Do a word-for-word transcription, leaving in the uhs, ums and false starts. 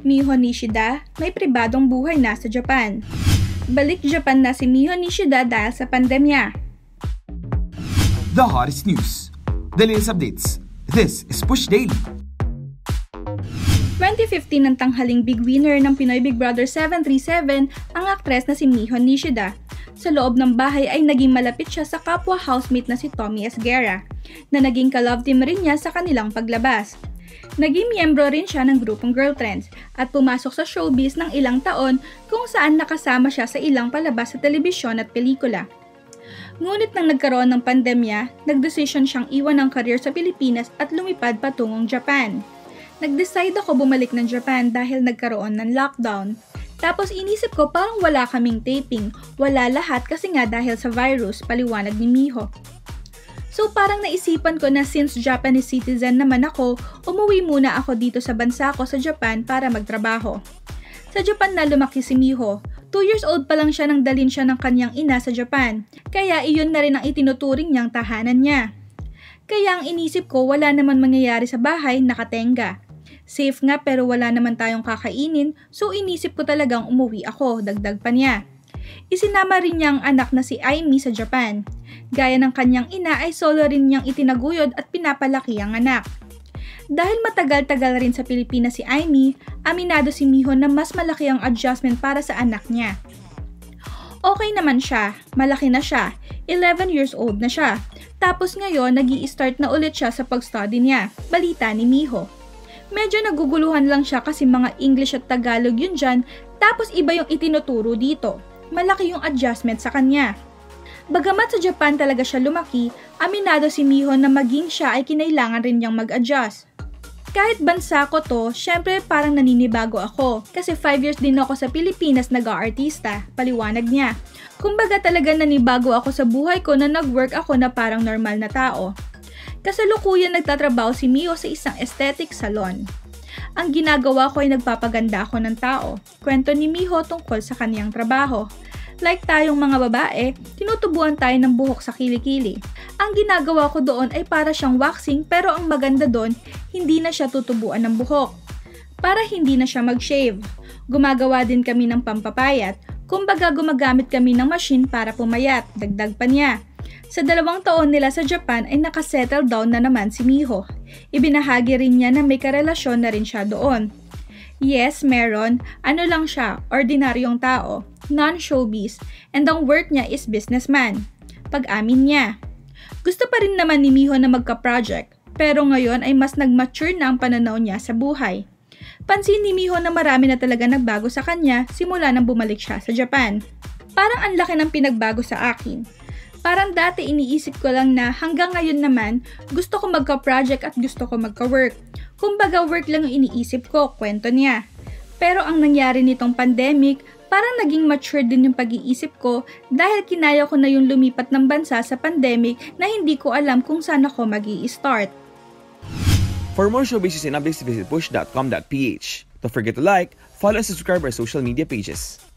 Miho Nishida, may pribadong buhay na sa Japan. Balik Japan na si Miho Nishida dahil sa pandemya. The hottest news. The latest updates. This is Push Daily. twenty fifteen ng tanghaling big winner ng Pinoy Big Brother seven three seven ang aktres na si Miho Nishida. Sa loob ng bahay ay naging malapit siya sa kapwa housemate na si Tommy Esguerra, na naging ka-love team rin niya sa kanilang paglabas. Naging miyembro rin siya ng grupong Girltrends at pumasok sa showbiz ng ilang taon kung saan nakasama siya sa ilang palabas sa telebisyon at pelikula. Ngunit nang nagkaroon ng pandemya, nagdesisyon siyang iwan ang career sa Pilipinas at lumipad patungong Japan. Nag-decide ako bumalik ng Japan dahil nagkaroon ng lockdown. Tapos inisip ko parang wala kaming taping, wala lahat kasi nga dahil sa virus, paliwanag ni Miho. So parang naisipan ko na since Japanese citizen naman ako, umuwi muna ako dito sa bansa ko sa Japan para magtrabaho. Sa Japan na lumaki si Miho. two years old pa lang siya nang dalhin siya ng kanyang ina sa Japan, kaya iyon na rin ang itinuturing niyang tahanan niya. Kaya ang inisip ko wala naman mangyayari sa bahay, nakatenga. Safe nga pero wala naman tayong kakainin, so inisip ko talagang umuwi ako, dagdag pa niya. Isinama rin niya ang anak na si Aimee sa Japan. Gaya ng kanyang ina ay solo rin niyang itinaguyod at pinapalaki ang anak. Dahil matagal-tagal rin sa Pilipinas si Aimee, aminado si Miho na mas malaki ang adjustment para sa anak niya. Okay naman siya, malaki na siya, eleven years old na siya. Tapos ngayon nag-i-start na ulit siya sa pag-study niya, balita ni Miho. Medyo naguguluhan lang siya kasi mga English at Tagalog yun dyan, tapos iba yung itinuturo dito. Malaki yung adjustment sa kanya. Bagamat sa Japan talaga siya lumaki, aminado si Miho na maging siya ay kinailangan rin niyang mag-adjust. Kahit bansa ko to, syempre parang naninibago ako kasi five years din ako sa Pilipinas nag-aartista, paliwanag niya. Kumbaga talaga nanibago ako sa buhay ko na nag-work ako na parang normal na tao. Kasalukuyan nagtatrabaho si Miho sa isang aesthetic salon. Ang ginagawa ko ay nagpapaganda ako ng tao. Kwento ni Miho tungkol sa kaniyang trabaho. Like tayong mga babae, tinutubuan tayo ng buhok sa kilikili. Ang ginagawa ko doon ay para siyang waxing pero ang maganda doon, hindi na siya tutubuan ng buhok. Para hindi na siya mag-shave. Gumagawa din kami ng pampapayat. Kumbaga gumagamit kami ng machine para pumayat, dagdag pa niya. Sa dalawang taon nila sa Japan ay nakasettle down na naman si Miho. Ibinahagi rin niya na may karelasyon na rin siya doon. Yes, meron. Ano lang siya, ordinaryong tao, non-showbiz, and ang work niya is businessman. Pag-amin niya. Gusto pa rin naman ni Miho na magka-project, pero ngayon ay mas nag-mature na ang pananaw niya sa buhay. Pansin ni Miho na marami na talaga nagbago sa kanya simula nang bumalik siya sa Japan. Parang ang laki ng pinagbago sa akin. Parang dati iniisip ko lang na hanggang ngayon naman gusto ko magka-project at gusto ko magka-work. Kumbaga work lang yung iniisip ko, kwento niya. Pero ang nangyari nitong pandemic, parang naging mature din yung pag-iisip ko dahil kinaya ko na yung lumipat ng bansa sa pandemic na hindi ko alam kung saan ako mag-i-start. For more showbiz and updates, visit push dot com dot p h. Don't forget to like, follow and subscribe our social media pages.